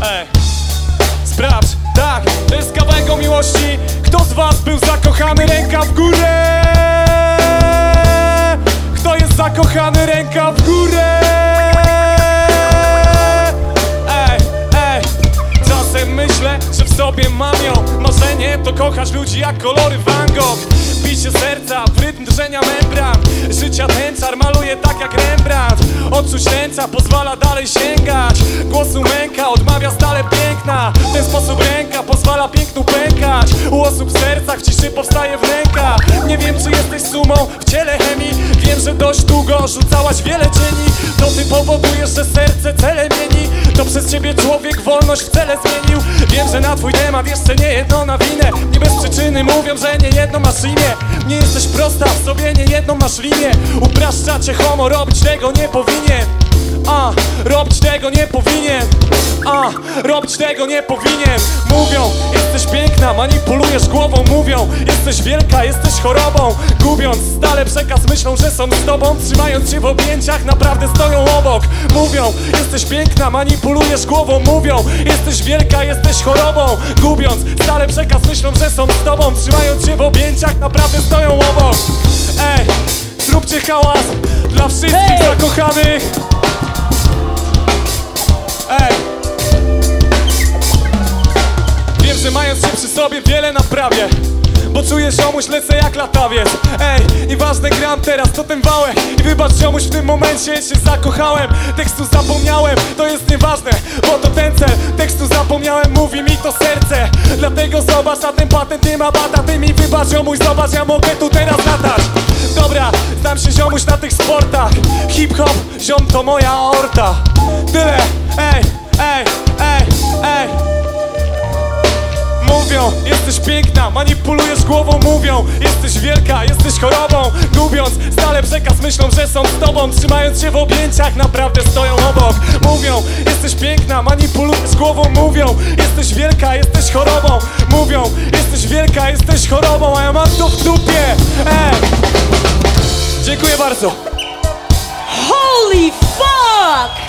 Sprawdź, tak, to jest kawałek o miłości. Kto z was był zakochany? Ręka w górę! Kto jest zakochany? Ręka w górę! Czasem myślę, że w sobie mam ją. Marzenie to kochać ludzi jak kolory Van Gogh. Bicie serca w rytm drżenia membran. Życia tęczar maluje tak jak Rembrandt. Odczuć ręca pozwala dalej sięgać. Głosu męka odmawia stale piękna. W ten sposób ręka pozwala pięknu pękać. U osób w sercach w ciszy powstaje wnęka. Nie wiem czy jesteś sumą w ciele chemii. Wiem, że dość długo rzucałaś wiele cieni. To ty powodujesz, że serce cele mieni. To przez ciebie człowiek wolność w cele zmienił. Wiem, że na twój temat jeszcze nie jedno nawinę. Nie bez przyczyny mówią, że nie jedno masz imię. Nie jesteś prosta, w sobie nie jedną masz linię. Upraszcza cię homo, robić tego nie powinien. Robić tego nie powinien. Robić tego nie powinien. Mówią, jesteś piękna, manipulujesz głową. Mówią, jesteś wielka, jesteś chorobą. Gubiąc stale przekaz, myślą, że są z tobą. Trzymając cię w objęciach, naprawdę stoją obok. Mówią, jesteś piękna, manipulujesz głową. Mówią, jesteś wielka, jesteś chorobą. Gubiąc stale przekaz, myślą, że są z tobą. Trzymając cię w objęciach, naprawdę stoją obok. Zróbcie hałas dla wszystkich zakochanych. Wiem, że mając się przy sobie wiele naprawię. Bo czuję ziomuś, lecę jak latawiec. Nieważne gram teraz, to ten wałek. I wybacz ziomuś, w tym momencie się zakochałem. Tekstu zapomniałem, to jest nieważne, bo to ten cel. Tekstu zapomniałem, mówi mi to serce. Dlatego zobacz, na ten patent nie ma bata. Ty mi wybacz ziomuś, zobacz, ja mogę tu teraz latać. Dobra, znam się ziomuś na tych sportach. Hip-hop, ziom to moja aorta. Tyle, Mówią, jesteś piękna, manipulujesz głową. Mówią, jesteś wielka, jesteś chorobą. Gubiąc stale przekaz, myślą, że są z tobą. Trzymając się w objęciach, naprawdę stoją obok. Mówią, jesteś piękna, manipulujesz głową. Mówią, jesteś wielka, jesteś chorobą. Mówią, jesteś wielka, jesteś chorobą. A ja mam to w dupie. Dziękuję bardzo. Holy fuck!